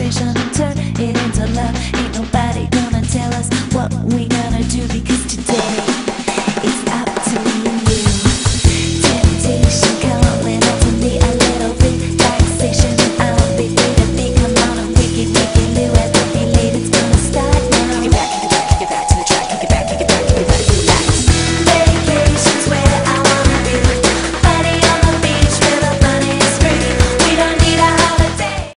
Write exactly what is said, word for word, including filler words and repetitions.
conversation and turn it into love. Ain't nobody gonna tell us what we got